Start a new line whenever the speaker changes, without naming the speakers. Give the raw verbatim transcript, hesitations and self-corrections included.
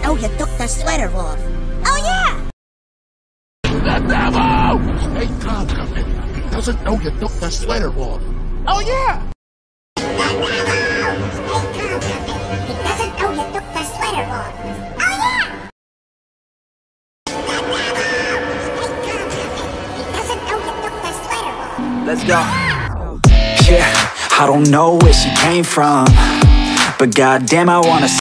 know you took the sweater off. Oh, yeah!
The devil! Hey, calm, Cuphead. He doesn't know you took the sweater off. Oh, yeah!
The devil! Hey, calm, Cuphead. He doesn't know you took the sweater off. Oh, yeah! The devil! Hey, calm, Cuphead. He doesn't know you took the sweater off.
Let's go. Yeah, I don't know where she came from, but goddamn, I wanna